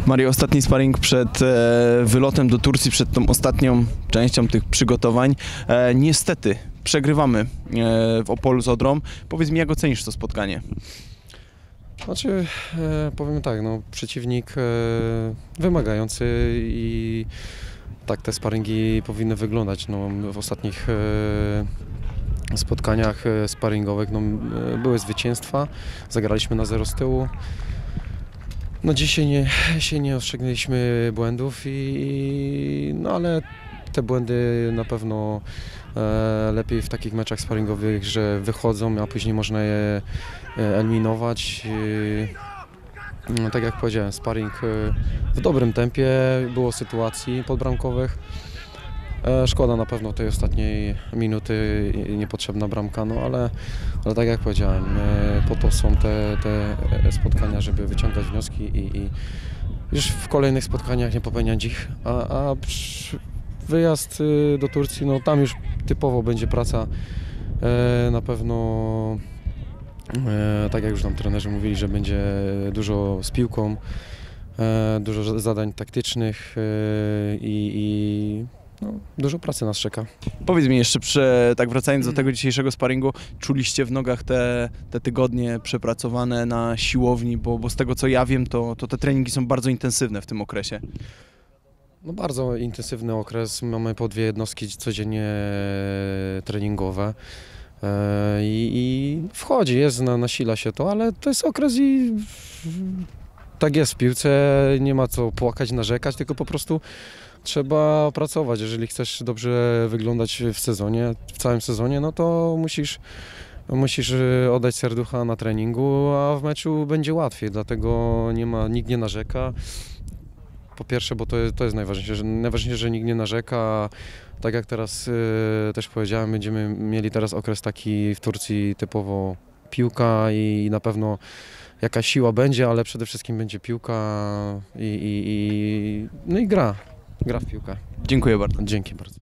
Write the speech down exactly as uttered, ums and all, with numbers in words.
Mario, ostatni sparring przed e, wylotem do Turcji, przed tą ostatnią częścią tych przygotowań. E, niestety przegrywamy e, w Opolu z Odrą. Powiedz mi, jak ocenisz to spotkanie? Znaczy, e, powiem tak, no, przeciwnik e, wymagający i tak te sparingi powinny wyglądać. No, w ostatnich e, spotkaniach e, sparingowych no, e, były zwycięstwa, zagraliśmy na zero z tyłu. No dzisiaj nie, dzisiaj nie ostrzegnęliśmy błędów, i, no ale te błędy na pewno e, lepiej w takich meczach sparingowych, że wychodzą, a później można je e, eliminować. E, no, tak jak powiedziałem, sparing e, w dobrym tempie, było sytuacji podbramkowych. E, szkoda na pewno tej ostatniej minuty, niepotrzebna bramka, no ale, ale tak jak powiedziałem, e, po to są te, te spotkania, żeby wyciągać wnioski i, i już w kolejnych spotkaniach nie popełniać ich, a, a przy, wyjazd do Turcji, no tam już typowo będzie praca, e, na pewno, e, tak jak już nam trenerzy mówili, że będzie dużo z piłką, e, dużo zadań taktycznych e, i, i no, dużo pracy nas czeka. Powiedz mi jeszcze, prze, tak wracając do tego dzisiejszego sparingu, czuliście w nogach te, te tygodnie przepracowane na siłowni, bo, bo z tego co ja wiem, to, to te treningi są bardzo intensywne w tym okresie. No bardzo intensywny okres, mamy po dwie jednostki codziennie treningowe i, i wchodzi, jest, na, nasila się to, ale to jest okres i tak jest w piłce, nie ma co płakać, narzekać, tylko po prostu trzeba pracować. Jeżeli chcesz dobrze wyglądać w sezonie, w całym sezonie, no to musisz, musisz oddać serducha na treningu, a w meczu będzie łatwiej, dlatego nie ma, nikt nie narzeka. Po pierwsze, bo to jest, to jest najważniejsze, że, najważniejsze, że nikt nie narzeka. Tak jak teraz y, też powiedziałem, będziemy mieli teraz okres taki w Turcji typowo piłka i na pewno jakaś siła będzie, ale przede wszystkim będzie piłka i, i, i, no i gra, gra w piłkę. Dziękuję bardzo. Dzięki bardzo.